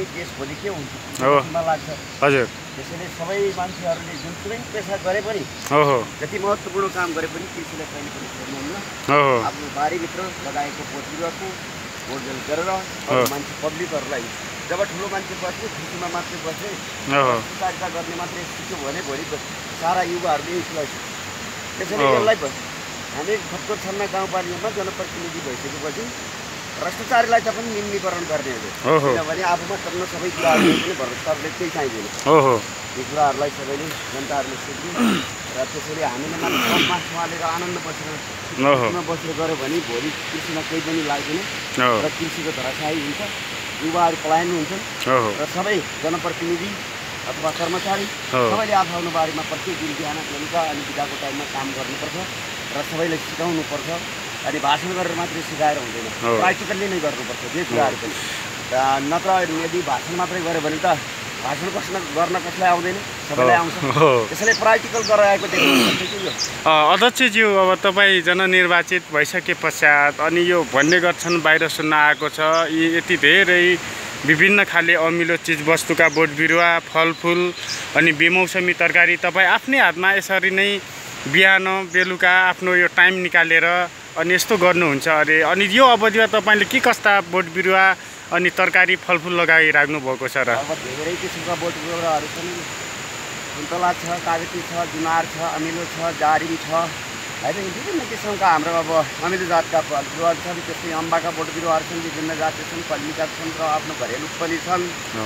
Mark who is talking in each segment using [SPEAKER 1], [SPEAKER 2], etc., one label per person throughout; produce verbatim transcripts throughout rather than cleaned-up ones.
[SPEAKER 1] देश भोलि के हुन्छ लाग्छ
[SPEAKER 2] हजुर।
[SPEAKER 1] त्यसैले सबै मान्छेहरूले जुनसुकै पेसा गरे पनि
[SPEAKER 2] ओहो
[SPEAKER 1] जति महत्त्वपूर्ण काम गरे पनि कृषिलाई कहिले पनि छोड्नुहुन्न।
[SPEAKER 2] ओहो
[SPEAKER 1] आफ्नो बारीभित्र लगाएको बोट बिरुवाको गोडमेल गरेर मान्छे पब्लिकहरूलाई जब ठुलो मान्छे बस्ने कृषिमा मात्रै बस्ने सहकारिता गर्ने मात्रै सिक्यो भने भोलि सारा युवाहरूले यसलाई त्यसैले यसलाई हामी खतकोट छन्ना गाउँपालिकामा जनप्रतिनिधि भइसकेपछि भ्रष्टाचारीलाई चाहिँ पनि निम्नीकरण गर्ने हो। किनभने आफूमा सक्ने सबै कुराहरू पनि भ्रष्टाचारले केही चाहिँदैन। यो कुराहरूलाई सबैले जनताहरूले सिक्ने र त्यसैले हामीले मात्र फर्ममा सम्हालेर आनन्द बसेर कृषिमा बसेर गऱ्यो भने भोलि कृषिमा केही पनि लाग्दैन र कृषिको धराशायी हुन्छ, युवाहरू पलायन हुन्छन् र सबै जनप्रतिनिधि अथवा कर्मचारी सबैले आफ्नो आफ्नो बारीमा प्रत्येक दिन बिहान बेलुका अनि बिदाको टाइममा काम गर्नुपर्छ र सबैलाई सिकाउनुपर्छ। अनि भाषण गरेर मात्रै सिकाएर हुँदैन, प्र्याक्टिकल्ली नै गर्नुपर्छ जे कुराहरू पनि। नत्र यदि भाषण मात्रै गऱ्यो भने त भाषण कसमा गर्न कसलाई आउँदैन, सबैलाई आउँछ। त्यसैले प्र्याक्टिकल गराएको देख्नुहुन्छ।
[SPEAKER 2] अध्यक्षज्यू, अब तपाईँ जननिर्वाचित भइसके पश्चात अनि यो भन्ने गर्छन् बाहिर सुन्न आएको छ यी यति धेरै विभिन्न खाले अमिलो चिजवस्तुका बोट बिरुवा फलफुल अनि बेमौसमी तरकारी तपाईँ आफ्नै हातमा यसरी नै बिहान बेलुका आफ्नो यो टाइम निकालेर अनि यस्तो गर्नुहुन्छ अरे। अनि यो अवधिमा तपाईँले के कस्ता बोट बिरुवा अनि तरकारी फलफुल लगाइराख्नु भएको छ र?
[SPEAKER 1] अब धेरै किसिमका बोट बिरुवाहरू छन्। सुन्तला छ, कागती छ, जुनार छ, अमिलो छ, जारिम छ, होइन विभिन्न किसिमका हाम्रो अब अमिलो जातका बिरुवाहरू छन्। त्यस्तै अम्बाका बोट बिरुवाहरू छन्, विभिन्न जातका छन्, कल्मीका छन् र आफ्नो घरेलु पनि छन्।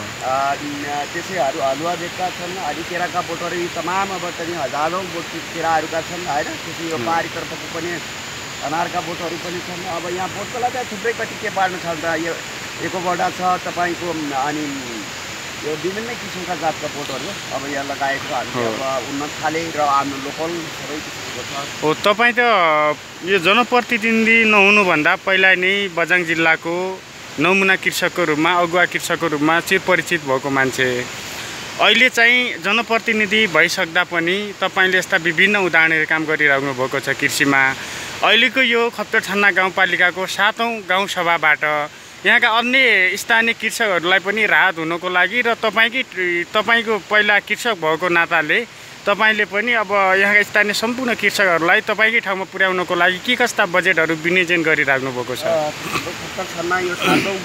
[SPEAKER 1] त्यसैहरू हलुवा बेगका छन्, अनि केराका बोटहरू यी तमाम अब चाहिँ हजारौँ बोट केराहरूका छन् होइन। त्यसै यो पाहाडीतर्फको पनि अनारका बोटहरू पनि छन्। अब यहाँ बोटकोलाई चाहिँ थुप्रै कति के पार्नु छ त यो एकोबडा छ तपाईँको, अनि यो विभिन्न किसिमका जातका बोटहरू अब यहाँ लगाएको हामीले अब उन्नत खाले र आफ्नो लोकल सबै किसिमको छ।
[SPEAKER 2] हो, तपाईँ त यो जनप्रतिनिधि नहुनुभन्दा पहिला नै बझाङ जिल्लाको नमुना कृषकको रूपमा अगुवा कृषकको रूपमा चिरपरिचित भएको मान्छे। अहिले चाहिँ जनप्रतिनिधि भइसक्दा पनि तपाईँले यस्ता विभिन्न उदाहरणहरू काम गरिराख्नु भएको छ कृषिमा। अहिलेको यो खतकोट छन्ना गाउँपालिकाको सातौँ गाउँसभाबाट यहाँका अन्य स्थानीय कृषकहरूलाई पनि राहत हुनको लागि र तपाईँकै तपाईँको पहिला कृषक भएको नाताले तपाईँले पनि अब यहाँका स्थानीय सम्पूर्ण कृषकहरूलाई तपाईँकै ठाउँमा पुर्याउनको लागि के कस्ता बजेटहरू विनियोजन गरिराख्नु भएको छ?
[SPEAKER 1] खतकोट छन्ना यो सातौँ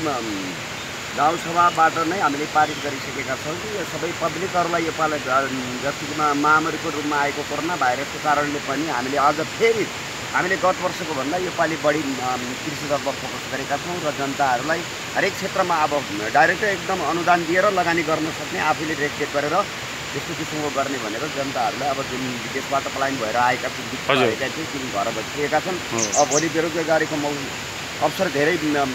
[SPEAKER 1] गाउँसभाबाट नै हामीले पारित गरिसकेका छौँ कि यो सबै पब्लिकहरूलाई यो पालि जतिमा महामारीको रूपमा आएको कोरोना भाइरसको कारणले पनि हामीले अझ फेरि हामीले गत वर्षको भन्दा यो पालि बढी कृषितर्फ फोकस गरेका छौँ र जनताहरूलाई हरेक क्षेत्रमा अब डाइरेक्टै एकदम अनुदान दिएर लगानी गर्न सक्ने आफूले रेखदेख गरेर यस्तो किसिमको गर्ने भनेर जनताहरूलाई अब जुन विदेशबाट पलायन भएर आएका भएका थिए जुन घर बसिरहेका छन् अब भोलि बेरोजगारीको मौ अवसर धेरै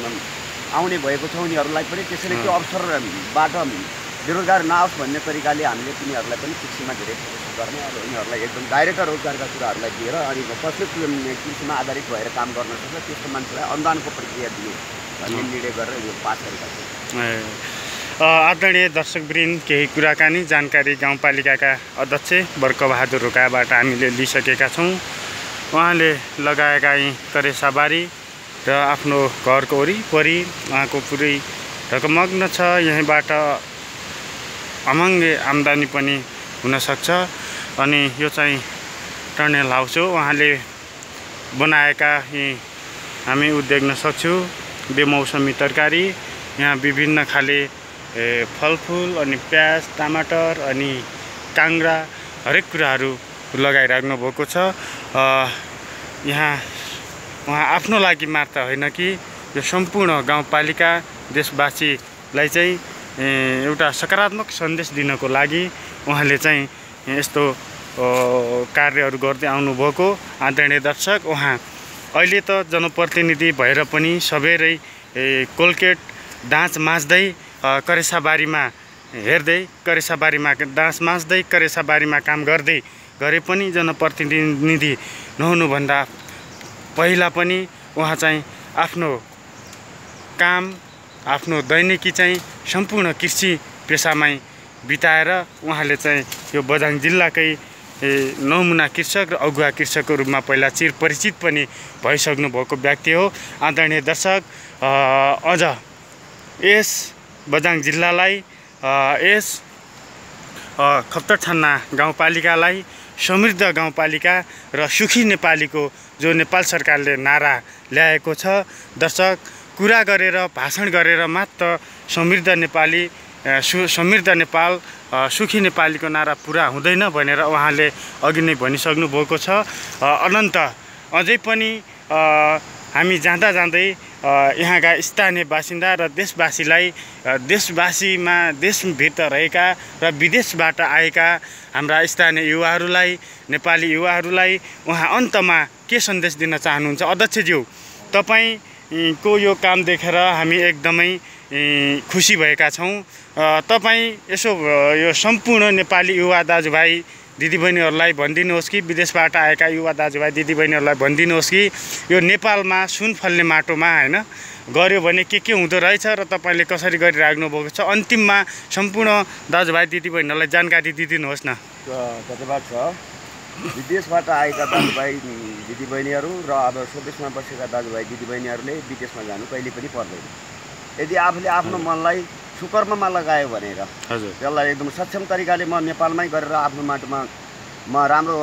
[SPEAKER 1] आउने भएको छ उनीहरूलाई पनि। त्यसैले त्यो अवसरबाट बेरोजगार नआओस् भन्ने तरिकाले हामीले तिनीहरूलाई पनि कृषिमा धेरै फोकस गर्ने अब उनीहरूलाई एकदम डाइरेक्ट रोजगारका कुराहरूलाई दिएर अनि कसले कृषिमा आधारित भएर काम गर्न सक्छ त्यस्तो मान्छेलाई अनुदानको प्रक्रिया दिने भन्ने निर्णय गरेर यो पास गरेका छौँ।
[SPEAKER 2] आदरणीय दर्शकवृन्द, केही कुराकानी जानकारी गाउँपालिकाका अध्यक्ष बर्कबहादुर रोकाबाट हामीले लिइसकेका छौँ। उहाँले लगाएका यी करेसाबारी र आफ्नो घरको वरिपरि उहाँको पुरै ढकमग्न छ। यहीँबाट अमङ्गे आम्दानी पनि हुनसक्छ। अनि यो चाहिँ टर्नेल हाउस हो, उहाँले बनाएका यी हामी देख्न सक्छौँ बेमौसमी तरकारी। यहाँ विभिन्न खाले फलफुल अनि प्याज टमाटर अनि काङ्ग्रा हरेक कुराहरू लगाइराख्नु भएको छ। यहाँ उहाँ आफ्नो लागि मात्र होइन कि यो सम्पूर्ण गाउँपालिका देशवासीलाई चाहिँ एउटा सकारात्मक सन्देश दिनको लागि उहाँले चाहिँ यस्तो कार्यहरू गर्दै आउनुभएको। आदरणीय दर्शक, उहाँ अहिले त जनप्रतिनिधि भएर पनि सबैरै कोलगेट दाँच माझ्दै करेसाबारीमा हेर्दै करेसाबारीमा दाँच माझ्दै करेसाबारीमा काम गर्दै गरे पनि जनप्रतिनिधि नहुनुभन्दा पहिला पनि उहाँ चाहिँ आफ्नो काम आफ्नो दैनिकी चाहिँ सम्पूर्ण कृषि पेसामै बिताएर उहाँले चाहिँ यो बझाङ जिल्लाकै नमुना कृषक र अगुवा कृषकको रूपमा पहिला चिरपरिचित पनि भइसक्नु भएको व्यक्ति हो। आदरणीय दर्शक, अझ यस बझाङ जिल्लालाई यस खप्तडछान्ना गाउँपालिकालाई समृद्ध गाउँपालिका र सुखी नेपालीको जो नेपाल सरकारले नारा ल्याएको छ। दर्शक, कुरा गरेर भाषण गरेर मात्र समृद्ध नेपाली सु समृद्ध नेपाल सुखी नेपालीको नारा पुरा हुँदैन भनेर उहाँले अघि नै भनिसक्नु भएको छ। अनन्त अझै पनि हामी जाँदा जाँदै यहाँका स्थानीय बासिन्दा र देशवासीलाई देशवासीमा देशभित्र रहेका र विदेशबाट आएका हाम्रा स्थानीय युवाहरूलाई, नेपाली युवाहरूलाई उहाँ अन्तमा के सन्देश दिन चाहनुहुन्छ? अध्यक्षज्यू, तपाईँको यो काम देखेर हामी एकदमै खुसी भएका छौँ। तपाईँ यसो यो सम्पूर्ण नेपाली युवा दाजुभाइ दिदीबहिनीहरूलाई भनिदिनुहोस् कि विदेशबाट आएका युवा दाजुभाइ दिदीबहिनीहरूलाई भनिदिनुहोस् कि यो नेपालमा सुन फल्ने माटोमा होइन गऱ्यो भने के के हुँदो रहेछ र तपाईँले कसरी गरिराख्नु भएको छ, अन्तिममा सम्पूर्ण दाजुभाइ दिदीबहिनीहरूलाई जानकारी दिइदिनुहोस् न।
[SPEAKER 1] धन्यवाद छ। विदेशबाट आएका दाजुभाइ दिदीबहिनीहरू र अब स्वदेशमा बसेका दाजुभाइ दिदीबहिनीहरूले विदेशमा जानु कहिले पनि पर्दैन। यदि आफूले आफ्नो मनलाई सुकर्ममा लगायो भनेर त्यसलाई एकदम सक्षम तरिकाले म नेपालमै गरेर आफ्नो माटोमा म राम्रो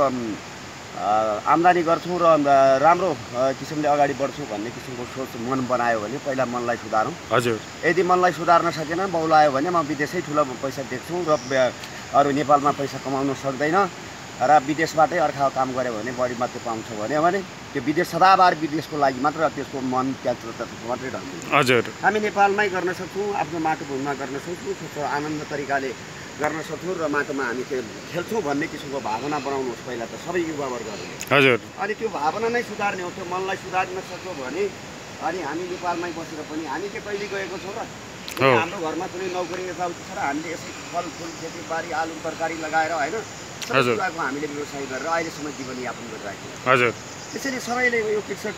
[SPEAKER 1] आम्दानी गर्छु र राम्रो किसिमले अगाडि बढ्छु भन्ने किसिमको सोच मन बनायो भने पहिला मनलाई सुधारौँ।
[SPEAKER 2] हजुर,
[SPEAKER 1] यदि मनलाई सुधार्न सकेन, बौलायो भने म विदेशै ठुलो पैसा देख्छु र अरू नेपालमा पैसा कमाउन सक्दैन र विदेशबाटै अर्का काम गऱ्यो भने बढी मात्रै पाउँछ भन्यो भने त्यो विदेश सदाबार विदेशको लागि मात्र त्यसको मन त्याग मात्रै रहन्छ।
[SPEAKER 2] हजुर,
[SPEAKER 1] हामी नेपालमै गर्न सक्छौँ, आफ्नो माटो भूमिमा गर्न सक्छौँ, त्यस्तो आनन्द तरिकाले गर्न सक्छौँ र माटोमा हामी त्यो खेल्छौँ भन्ने किसिमको भावना बनाउनुहोस् पहिला त सबै युवावर्गहरूले।
[SPEAKER 2] हजुर,
[SPEAKER 1] अनि त्यो भावना नै सुधार्ने हो। त्यो मनलाई सुधार्न सक्यो भने अनि हामी नेपालमै बसेर पनि हामी के कहिले गएको छौँ र हाम्रो घरमा कुनै नौकरी यताउति छ र हामीले यसै फलफुल खेतीबारी आलु तरकारी लगाएर होइन सबै कुराको हामीले व्यवसाय गरेर अहिलेसम्म जीवनयापन गरिराखेको।
[SPEAKER 2] हजुर,
[SPEAKER 1] त्यसैले सबैले यो कृषक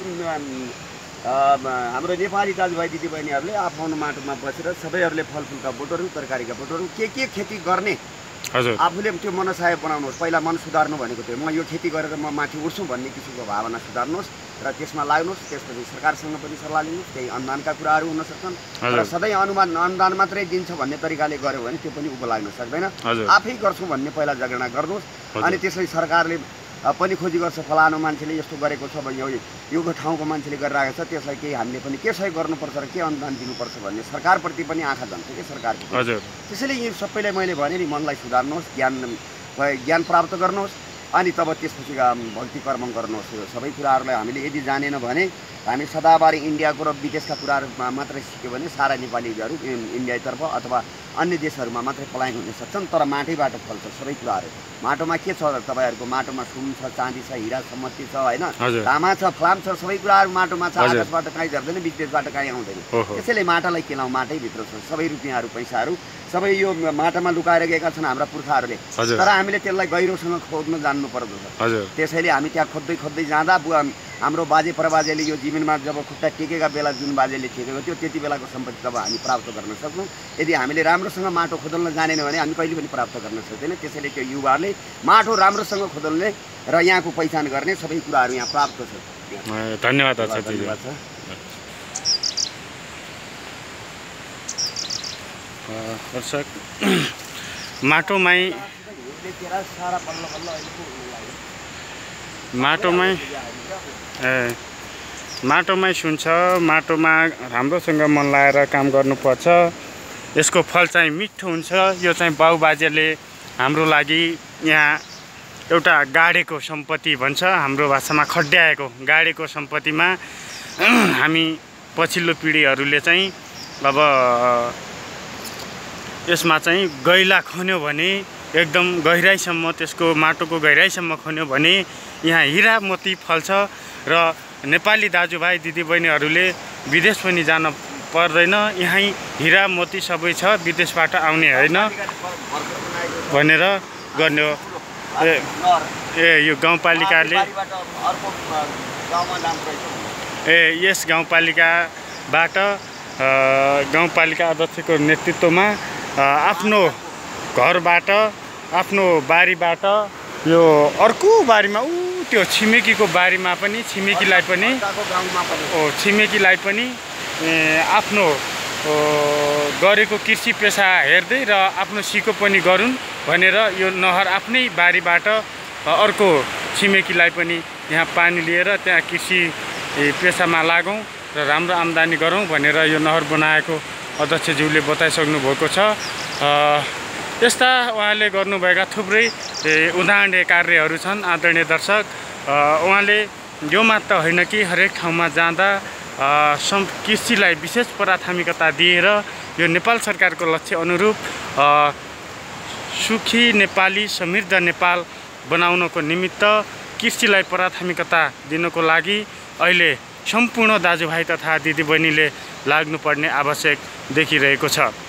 [SPEAKER 1] हाम्रो नेपाली दाजुभाइ दिदीबहिनीहरूले आफ्नो माटोमा बसेर सबैहरूले फलफुलका बोटहरू तरकारीका बोटहरू के के खेती गर्ने आफूले त्यो मनसाय बनाउनुहोस्। पहिला मन सुधार्नु भनेको थियो म यो खेती गरेर म माथि उठ्छु भन्ने किसिमको भावना सुधार्नुहोस् र त्यसमा लाग्नुहोस्। त्यसपछि सरकारसँग पनि सल्लाह लिनुहोस्। केही अनुदानका कुराहरू हुन सक्छन् र सधैँ अनुमान अनुदान मात्रै दिन्छ भन्ने तरिकाले गऱ्यो भने त्यो पनि उँभो लाग्न सक्दैन। आफै गर्छु भन्ने पहिला जगेर्ना गर्नुहोस्। अनि त्यसरी सरकारले पनि खोजी गर्छ फलानु मान्छेले यस्तो गरेको छ भने यो ठाउँको मान्छेले गरिरहेको छ, त्यसलाई केही हामीले पनि के सहयोग गर्नुपर्छ र के अनुदान दिनुपर्छ भन्ने सरकारप्रति पनि आँखा जान्छ कि सरकारको। त्यसैले यी सबैलाई मैले भने नि मनलाई सुधार्नुहोस्, ज्ञान ज्ञान प्राप्त गर्नुहोस् अनि तब त्यसपछि भक्ति कर्म गर्नुहोस्। सबै कुराहरूलाई हामीले यदि जानेन भने हामी सदाबारी इन्डियाको र विदेशका कुराहरूमा मात्रै सिक्यो भने सारा नेपालीहरू इन्डियातर्फ अथवा अन्य देशहरूमा मात्रै पलायन हुन सक्छन्। तर माटैबाट फल्छ सबै कुराहरू। माटोमा के छ तपाईँहरूको? माटोमा सुन छ, चाँदी छ, हिरा सम्पत्ति छ, होइन, तामा छ, फलाम छ, सबै कुराहरू माटोमा छ। आकाशबाट काहीँ झर्दैन, विदेशबाट काहीँ आउँदैन। त्यसैले माटालाई केलाउँ, माटैभित्र छ सबै रुपियाँहरू पैसाहरू सबै यो माटामा लुकाएर गएका छन् हाम्रा पुर्खाहरूले। तर हामीले त्यसलाई गहिरोसँग खोज्न जान्नु पर्दछ। त्यसैले हामी त्यहाँ खोज्दै खोज्दै जाँदा हाम्रो बाजे परबाजेले यो जीवनमा जब खुट्टा टेकेका बेला जुन बाजेले टेकेको थियो त्यति बेलाको सम्पत्ति तब हामी प्राप्त गर्न सक्छौँ। यदि हामीले राम्रोसँग माटो खोदल्न जानेन भने हामी कहिले पनि प्राप्त गर्न सक्दैन। त्यसैले त्यो युवाहरूले माटो राम्रोसँग खोदल्ने र यहाँको पहिचान गर्ने सबै कुराहरू यहाँ प्राप्त छ।
[SPEAKER 2] धन्यवाद। दर्शक, माटोमै माटोमै ए माटोमै सुन्छ, माटोमा राम्रोसँग मन लगाएर काम गर्नुपर्छ। यसको फल चाहिँ मिठो हुन्छ। यो चाहिँ बाउबाजेले हाम्रो लागि यहाँ एउटा गाडेको सम्पत्ति भन्छ, हाम्रो भाषामा खड्याएको गाडेको सम्पत्तिमा हामी पछिल्लो पिँढीहरूले चाहिँ अब यसमा चाहिँ गैला खन्यो भने एकदम गहिराइसम्म त्यसको माटोको गहिराइसम्म खन्यो भने यहाँ हिरा मोती फल्छ र नेपाली दाजुभाइ दिदीबहिनीहरूले विदेश पनि जान पर्दैन। यहीँ हिरा मोती सबै छ, विदेशबाट आउने होइन भनेर गर्ने हो। ए यो गाउँपालिकाले ए यस गाउँपालिकाबाट गाउँपालिका अध्यक्षको नेतृत्वमा आफ्नो घरबाट आफ्नो बारीबाट यो अर्को बारीमा ऊ त्यो छिमेकीको बारीमा पनि छिमेकीलाई पनि ओ छिमेकीलाई पनि आफ्नो गरेको कृषि पेसा हेर्दै र आफ्नो सिको पनि गरून् भनेर यो नहर आफ्नै बारीबाट अर्को छिमेकीलाई पनि यहाँ पानी लिएर त्यहाँ कृषि पेसामा लागौँ र राम्रो आम्दानी गरौँ भनेर यो नहर बनाएको अध्यक्षज्यूले बताइसक्नु भएको छ। यस्ता उहाँले गर्नुभएका थुप्रै उदाहरणीय कार्यहरू छन्। आदरणीय दर्शक, उहाँले यो मात्र होइन कि हरेक ठाउँमा जाँदा सम कृषिलाई विशेष प्राथमिकता दिएर यो नेपाल सरकारको लक्ष्य अनुरूप सुखी नेपाली समृद्ध नेपाल बनाउनको निमित्त कृषिलाई प्राथमिकता दिनको लागि अहिले सम्पूर्ण दाजुभाइ तथा दिदीबहिनीले लाग्नुपर्ने आवश्यक देखिरहेको छ।